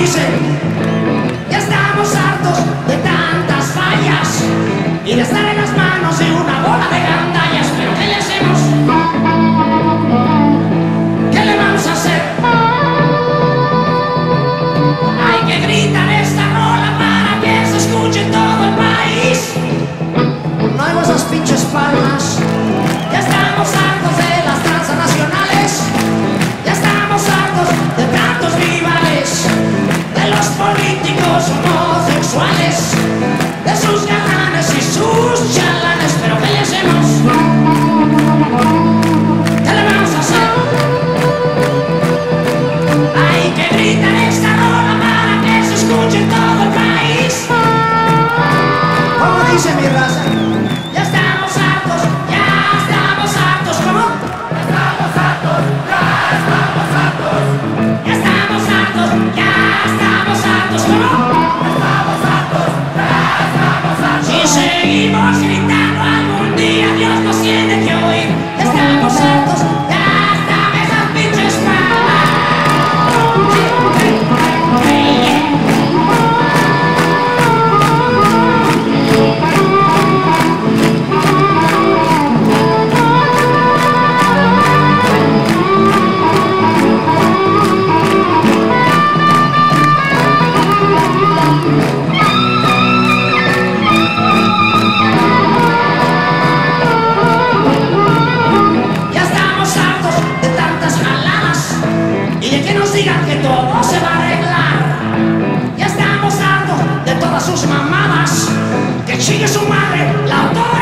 dice, ya estamos hartos de tantas fallas y de estar en las manos de una bola de gandallas. Pero ¿qué le hacemos? ¿Qué le vamos a hacer? Hay que gritar esta rola para que se escuche en todo el país. No hago esas pinches palmas. Ya estamos hartos de las transnacionales. Ya estamos hartos de tantos rivales, de los políticos homosexuales, de sus galanes y sus chalanes. Pero ¿qué le hacemos? ¿Qué le vamos a hacer? Hay que gritar esta rola para que se escuche en todo el país. ¿Cómo dice mi raza? Ya estamos hartos, ¿cómo? Ya estamos hartos, ya estamos hartos, ¿cómo? Si seguimos gritando algún día Dios nos tiene que oír. Ya estamos hartos, ya están esas pinches palmas. Ya estamos hartos de tantas jaladas y de que nos digan que todo se va a arreglar. Ya estamos hartos de todas sus mamadas. Que chingue su madre la autora.